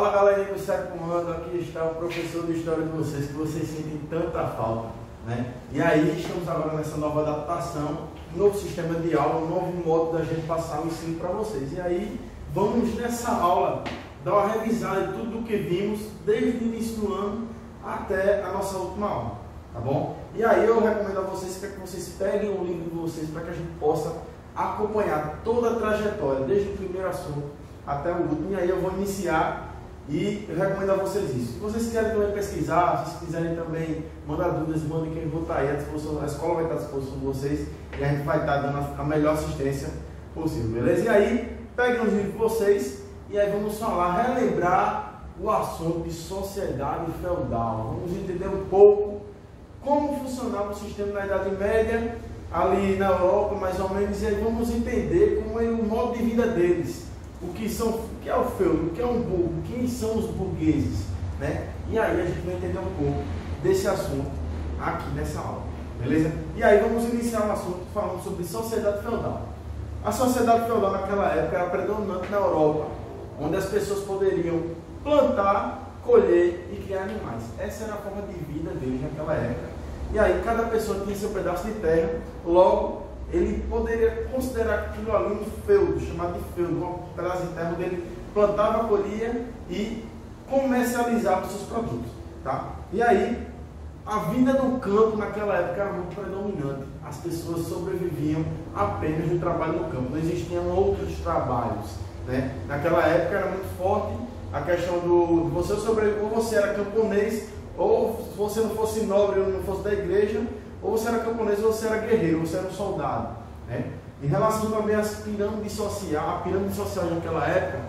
Fala galerinha do Sétimo Comando, aqui está o professor de História de vocês, que vocês sentem tanta falta, né? E aí estamos agora nessa nova adaptação, novo sistema de aula, um novo modo da gente passar o ensino para vocês. E aí vamos nessa aula dar uma revisada de tudo o que vimos desde o início do ano até a nossa última aula, tá bom? E aí eu recomendo a vocês que vocês peguem o livro de vocês para que a gente possa acompanhar toda a trajetória, desde o primeiro assunto até o último. E aí eu vou iniciar e eu recomendo a vocês isso. Se vocês querem também pesquisar, se vocês quiserem também mandar dúvidas, mandem, que eu vou estar aí à disposição, a escola vai estar à disposição de vocês e a gente vai estar dando a melhor assistência possível, beleza? E aí, peguem os livros de vocês e aí vamos falar, relembrar o assunto de sociedade feudal. Vamos entender um pouco como funcionava o sistema na Idade Média, ali na Europa, mais ou menos, e aí vamos entender como é o modo de vida deles, o que é o feudo, o que é um burgo, quem são os burgueses, né? E aí a gente vai entender um pouco desse assunto aqui nessa aula, beleza? E aí vamos iniciar o assunto falando sobre sociedade feudal. A sociedade feudal naquela época era predominante na Europa, onde as pessoas poderiam plantar, colher e criar animais. Essa era a forma de vida deles naquela época. E aí cada pessoa tinha seu pedaço de terra, logo ele poderia considerar aquilo ali um feudo, chamado de feudo, um pedaço de terra onde ele plantava, colhia e comercializava os seus produtos, tá? E aí a vida no campo naquela época era muito predominante. As pessoas sobreviviam apenas do trabalho no campo, não existiam outros trabalhos, né? Naquela época era muito forte a questão do você sobreviver, ou você era camponês, ou se você não fosse nobre ou não fosse da igreja, ou você era camponês ou você era guerreiro, ou você era um soldado, né? Em relação também às pirâmides sociais, a pirâmide social naquela época,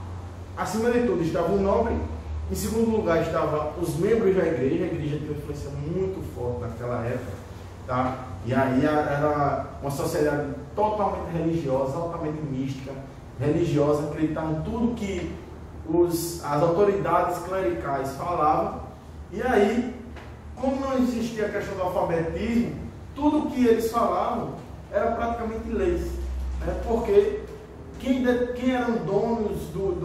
acima de tudo estava o nobre, em segundo lugar estavam os membros da igreja. A igreja tinha uma influência muito forte naquela época, tá? E aí era uma sociedade totalmente religiosa, altamente mística, religiosa, acreditavam em tudo que as autoridades clericais falavam. E aí, como não existia a questão do alfabetismo, tudo que eles falavam era praticamente leis, né? Porque quem eram donos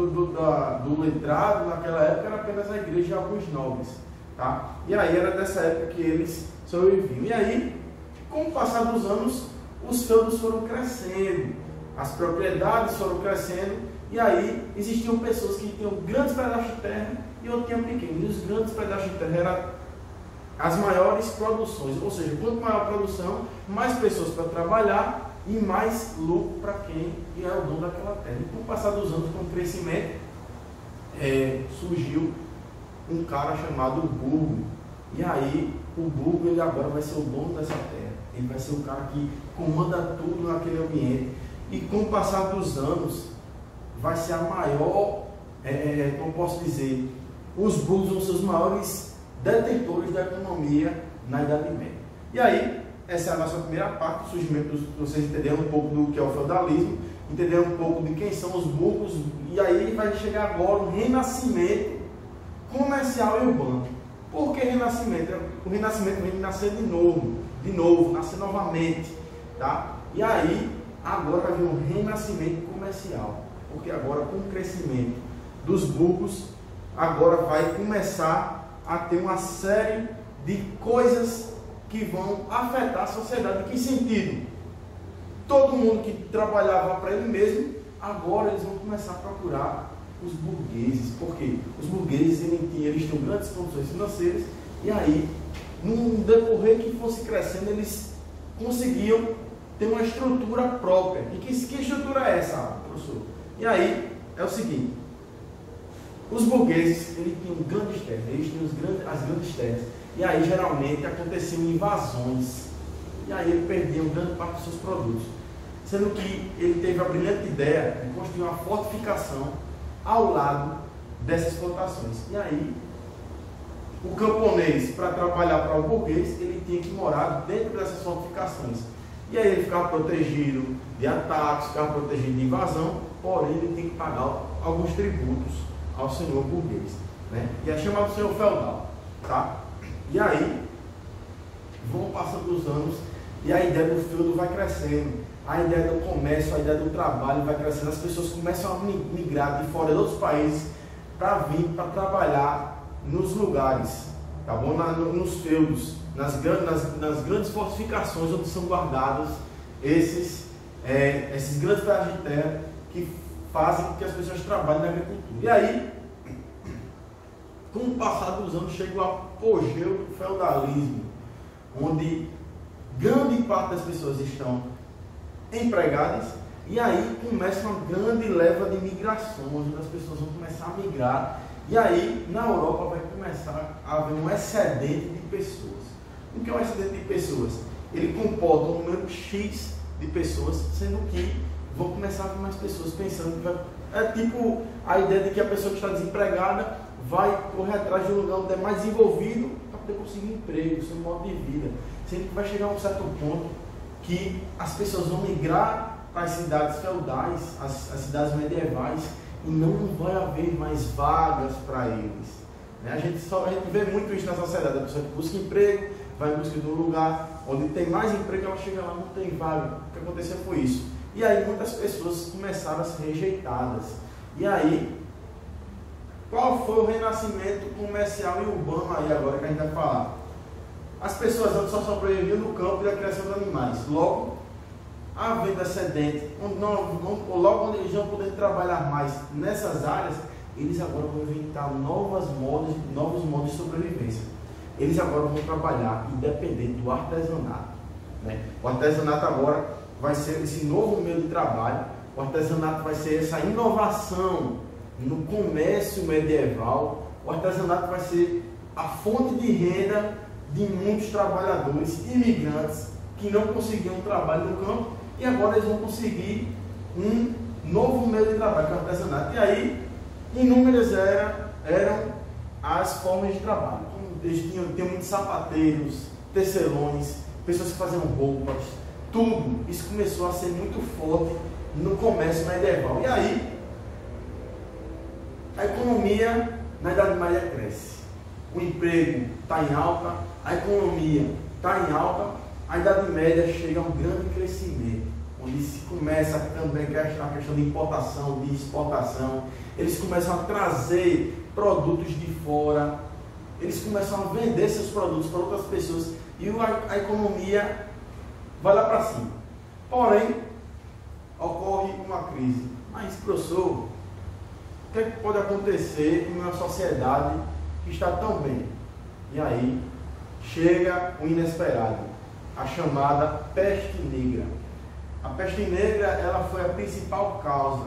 do letrado naquela época era apenas a igreja e alguns nobres, tá? E aí era dessa época que eles sobreviviam. E aí, com o passar dos anos, os feudos foram crescendo, as propriedades foram crescendo, e aí existiam pessoas que tinham grandes pedaços de terra e outros tinham pequenos. E os grandes pedaços de terra eram as maiores produções, ou seja, quanto maior a produção, mais pessoas para trabalhar e mais lucro para quem é o dono daquela terra. E com o passar dos anos, com o crescimento, surgiu um cara chamado burgo. E aí o burgo ele agora vai ser o dono dessa terra, ele vai ser o cara que comanda tudo naquele ambiente. E com o passar dos anos vai ser a maior, como posso dizer, os burgos vão ser os maiores detentores da economia na Idade Média. E aí, essa é a nossa primeira parte, o surgimento, vocês entenderam um pouco do que é o feudalismo, entenderam um pouco de quem são os burgos, e aí vai chegar agora o renascimento comercial e urbano. Por que renascimento? O renascimento vem de nascer de novo, nascer novamente, tá? E aí, agora vai vir um renascimento comercial, porque agora com o crescimento dos burgos, agora vai começar a ter uma série de coisas que vão afetar a sociedade. Em que sentido? Todo mundo que trabalhava para ele mesmo, agora eles vão começar a procurar os burgueses. Por quê? Os burgueses eles tinham grandes condições financeiras, e aí, num decorrer que fosse crescendo, eles conseguiam ter uma estrutura própria. E que estrutura é essa, professor? E aí, é o seguinte: os burgueses, eles tinham grandes terras, eles tinham as grandes terras, e aí geralmente aconteciam invasões, e aí ele perdia grande parte dos seus produtos, sendo que ele teve a brilhante ideia de construir uma fortificação ao lado dessas plantações. E aí, o camponês, para trabalhar para o burguês, ele tinha que morar dentro dessas fortificações, e aí ele ficava protegido de ataques, ficava protegido de invasão, porém ele tem que pagar alguns tributos ao senhor burguês, né? E é chamado senhor feudal, tá? E aí vão passando os anos e a ideia do feudo vai crescendo, a ideia do comércio, a ideia do trabalho vai crescendo, as pessoas começam a migrar de fora de outros países para vir para trabalhar nos lugares, tá bom? Nos feudos, nas grandes fortificações onde são guardados esses grandes pedaços de terra que fazem com que as pessoas trabalhem na agricultura. E aí, com o passar dos anos, chega o apogeu do feudalismo, onde grande parte das pessoas estão empregadas, e aí começa uma grande leva de migrações, onde as pessoas vão começar a migrar, e aí na Europa vai começar a haver um excedente de pessoas. O que é um excedente de pessoas? Ele comporta um número X de pessoas, sendo que vão começar a haver mais pessoas pensando que vai... É tipo a ideia de que a pessoa que está desempregada vai correr atrás de um lugar onde é mais desenvolvido para poder conseguir emprego, seu modo de vida. Sendo que vai chegar a um certo ponto que as pessoas vão migrar para as cidades feudais, as cidades medievais, e não vai haver mais vagas para eles. A gente vê muito isso na sociedade. A pessoa que busca emprego, vai em busca de um lugar onde tem mais emprego, ela chega lá, não tem vaga. O que aconteceu foi isso. E aí muitas pessoas começaram a ser rejeitadas. E aí, qual foi o renascimento comercial e urbano aí agora que a gente vai falar? As pessoas antes só sobreviviam no campo e da criação de animais. Logo, havendo excedente, logo onde eles vão poder trabalhar mais nessas áreas, eles agora vão inventar novos modos de sobrevivência. Eles agora vão trabalhar independente do artesanato. O artesanato agora vai ser esse novo meio de trabalho. O artesanato vai ser essa inovação no comércio medieval. O artesanato vai ser a fonte de renda de muitos trabalhadores imigrantes que não conseguiam trabalho no campo, e agora eles vão conseguir um novo meio de trabalho, que é o artesanato. E aí, inúmeras eram as formas de trabalho. Eles tinham muitos sapateiros, tecelões, pessoas que faziam roupas, tudo. Isso começou a ser muito forte no comércio medieval. E aí, a economia na Idade Média cresce. O emprego está em alta, a economia está em alta, a Idade Média chega a um grande crescimento, onde se começa também a questão de importação, de exportação. Eles começam a trazer produtos de fora, eles começam a vender seus produtos para outras pessoas, e a economia vai lá para cima. Porém, ocorre uma crise. Mas, professor, o que é que pode acontecer em uma sociedade que está tão bem? E aí chega o inesperado, a chamada peste negra. A peste negra, ela foi a principal causa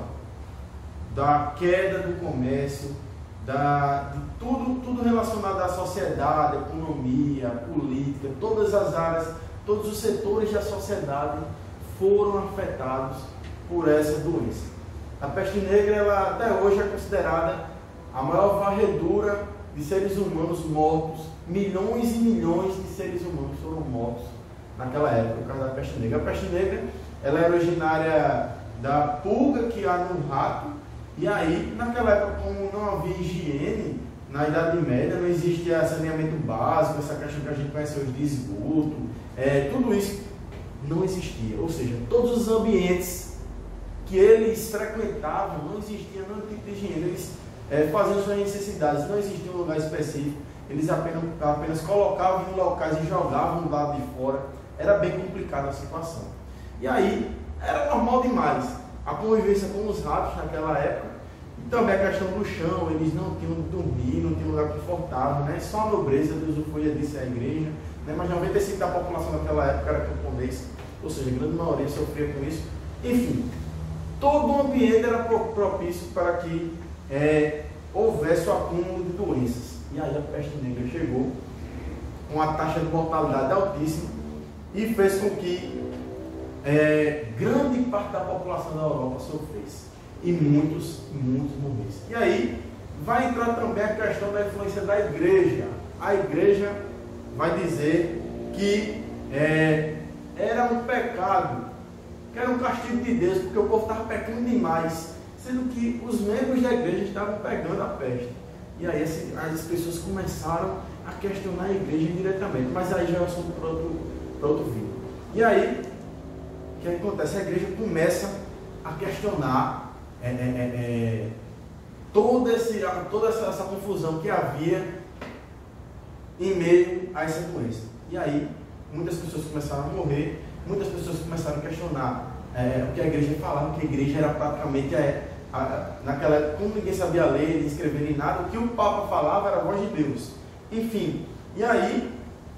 da queda do comércio, de tudo relacionado à sociedade, economia, política, todas as áreas, todos os setores da sociedade foram afetados por essa doença. A peste negra, ela até hoje é considerada a maior varredura de seres humanos mortos. Milhões e milhões de seres humanos foram mortos naquela época, por causa da peste negra. A peste negra, ela é originária da pulga que há no rato, e aí, naquela época, como não havia higiene, na Idade Média não existia saneamento básico, essa questão que a gente conhece hoje de esgoto, tudo isso não existia. Ou seja, todos os ambientes que eles frequentavam não existia nenhum tipo de higiene. Eles faziam suas necessidades, não existia um lugar específico, eles apenas colocavam em locais e jogavam do lado de fora. Era bem complicada a situação. E aí, era normal demais a convivência com os ratos naquela época, e também a questão do chão. Eles não tinham onde dormir, não tinham lugar confortável, só a nobreza de usufruía disso, a igreja, mas 95% da população daquela época era camponês, ou seja, a grande maioria sofria com isso. Enfim, todo o ambiente era propício para que houvesse o acúmulo de doenças. E aí a peste negra chegou com uma taxa de mortalidade altíssima e fez com que grande parte da população da Europa sofresse e muitos morressem. E aí vai entrar também a questão da influência da igreja. A igreja vai dizer que era um pecado, que era um castigo de Deus, porque o povo estava pecando demais, sendo que os membros da igreja estavam pegando a peste. E aí as pessoas começaram a questionar a igreja diretamente, mas aí já é um assunto para outro vídeo. E aí, o que acontece? A igreja começa a questionar toda essa confusão que havia em meio a essa doença. E aí, muitas pessoas começaram a morrer, muitas pessoas começaram a questionar o que a igreja falava, que a igreja era praticamente, naquela época, como ninguém sabia ler, nem escrever, nem nada, o que o Papa falava era a voz de Deus. Enfim, e aí,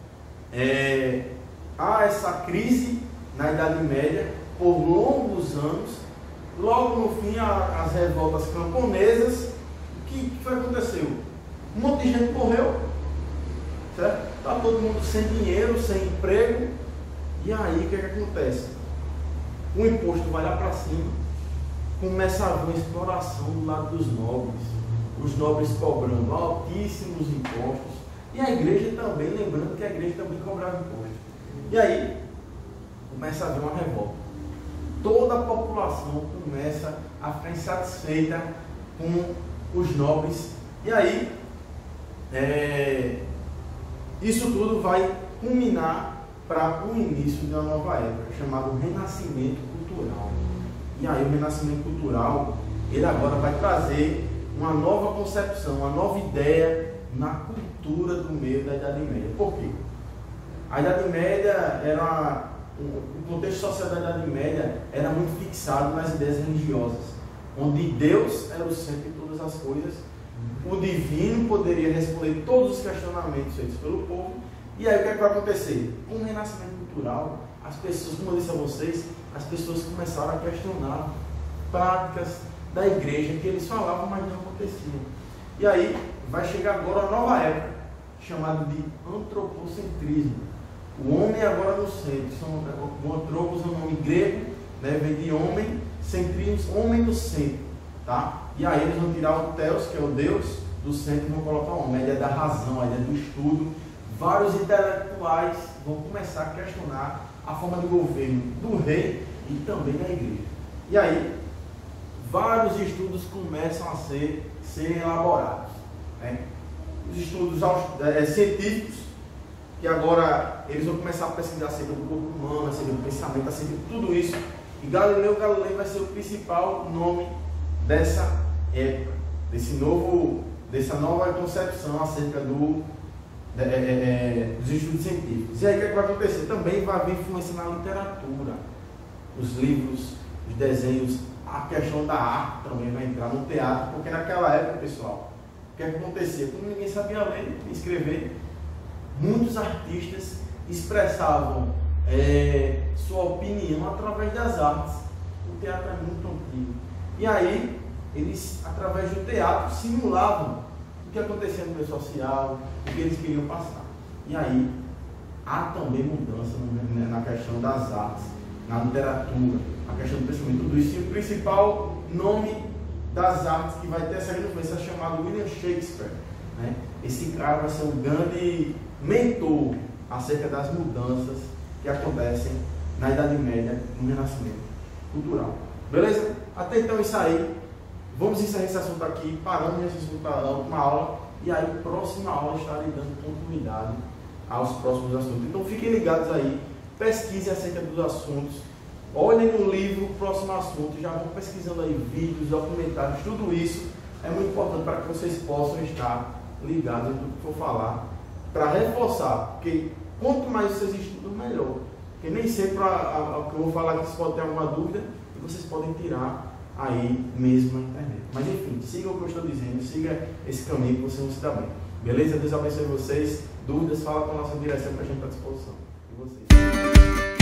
há essa crise na Idade Média, por longos anos. Logo no fim, as revoltas camponesas. O que foi que aconteceu? Um monte de gente morreu, certo? Está todo mundo sem dinheiro, sem emprego. E aí o que acontece? O imposto vai lá para cima, começa a haver uma exploração do lado dos nobres, os nobres cobrando altíssimos impostos, e a igreja também, lembrando que a igreja também cobrava imposto. E aí começa a haver uma revolta. Toda a população começa a ficar insatisfeita com os nobres. E aí, isso tudo vai culminar para o início de uma nova época, chamado Renascimento Cultural. E aí o Renascimento Cultural, ele agora vai trazer uma nova concepção, uma nova ideia na cultura do meio da Idade Média. Por quê? A Idade Média o contexto social da Idade Média era muito fixado nas ideias religiosas, onde Deus era o centro de todas as coisas, o divino poderia responder todos os questionamentos feitos pelo povo. E aí o que é que vai acontecer? Com o renascimento cultural, as pessoas, como eu disse a vocês, as pessoas começaram a questionar práticas da igreja que eles falavam, mas não aconteciam. E aí vai chegar agora uma nova época, chamada de antropocentrismo. O homem agora no centro. O antropos é um nome grego, né, vem de homem, centrismo, homem no centro. Tá? E aí eles vão tirar o Theos, que é o Deus, do centro, e vão colocar o homem, a ideia da razão, a ideia do estudo. Vários intelectuais vão começar a questionar a forma de governo do rei e também da igreja. E aí, vários estudos começam a serem elaborados. Né? Os estudos científicos, que agora eles vão começar a pesquisar acerca do corpo humano, acerca do pensamento, acerca de tudo isso. E Galileu Galilei vai ser o principal nome dessa época, dessa nova concepção acerca dos estudos científicos. E aí o que vai acontecer? Também vai haver influência na literatura, os livros, os desenhos, a questão da arte também vai entrar no teatro, porque naquela época, pessoal, o que acontecia? Como ninguém sabia ler e escrever, muitos artistas expressavam sua opinião através das artes. O teatro é muito antigo. E aí, eles, através do teatro, simulavam o que acontecia no meio social, o que eles queriam passar. E aí, há também mudança na questão das artes, na literatura, a questão do pensamento, tudo isso. E o principal nome das artes que vai ter essa influência é chamado William Shakespeare. Né? Esse cara vai ser um grande mentor acerca das mudanças que acontecem na Idade Média, no Renascimento Cultural. Beleza? Até então isso aí. Vamos encerrar esse assunto aqui, paramos nesse assunto para a última aula, e aí a próxima aula estarei dando continuidade aos próximos assuntos. Então fiquem ligados aí, pesquisem acerca dos assuntos, olhem no livro o próximo assunto, já vão pesquisando aí vídeos, documentários, tudo isso é muito importante para que vocês possam estar ligados em tudo que for falar, para reforçar, porque quanto mais vocês estudam, melhor. Porque nem sempre o que eu vou falar aqui, vocês podem ter alguma dúvida e vocês podem tirar aí mesmo na internet. Mas enfim, siga o que eu estou dizendo, siga esse caminho que vocês vão se dar bem. Beleza? Deus abençoe vocês. Dúvidas, fala com a nossa direção que a gente está à disposição de vocês.